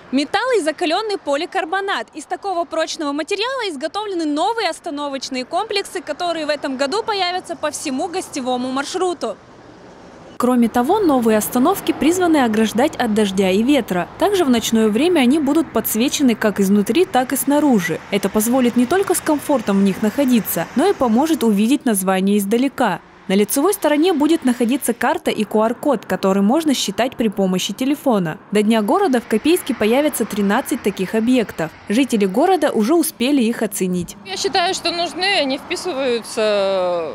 Металл и закаленный поликарбонат. Из такого прочного материала изготовлены новые остановочные комплексы, которые в этом году появятся по всему гостевому маршруту. Кроме того, новые остановки призваны ограждать от дождя и ветра. Также в ночное время они будут подсвечены как изнутри, так и снаружи. Это позволит не только с комфортом в них находиться, но и поможет увидеть название издалека. На лицевой стороне будет находиться карта и QR-код, который можно считать при помощи телефона. До Дня города в Копейске появятся 13 таких объектов. Жители города уже успели их оценить. Я считаю, что нужны, они вписываются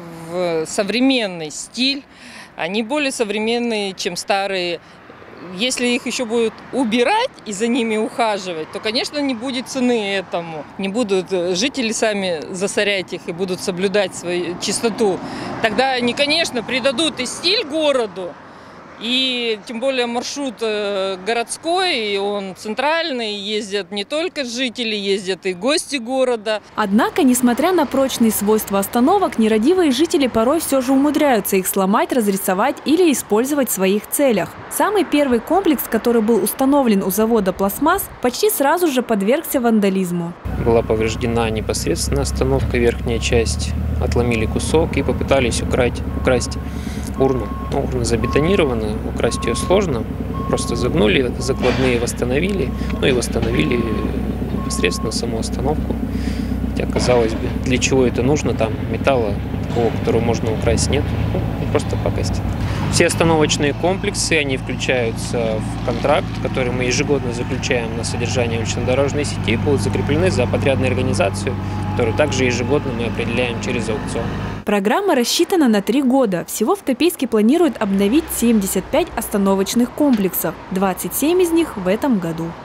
в современный стиль. Они более современные, чем старые. Если их еще будут убирать и за ними ухаживать, то, конечно, не будет цены этому. Не будут жители сами засорять их и будут соблюдать свою чистоту. Тогда они, конечно, придадут и стиль городу, и тем более маршрут городской, и он центральный, ездят не только жители, ездят и гости города. Однако, несмотря на прочные свойства остановок, нерадивые жители порой все же умудряются их сломать, разрисовать или использовать в своих целях. Самый первый комплекс, который был установлен у завода «Пластмасс», почти сразу же подвергся вандализму. Была повреждена непосредственно остановка, верхняя часть, отломили кусок и попытались украсть урну. Но урна забетонирована, украсть ее сложно. Просто загнули, закладные восстановили, ну и восстановили непосредственно саму остановку. Хотя, казалось бы, для чего это нужно, там металла такого, которого можно украсть, нет, просто пакость. Все остановочные комплексы, они включаются в контракт, который мы ежегодно заключаем на содержание улично-дорожной сети, будут закреплены за подрядную организацию, которую также ежегодно мы определяем через аукцион. Программа рассчитана на 3 года. Всего в Копейске планируют обновить 75 остановочных комплексов. 27 из них в этом году.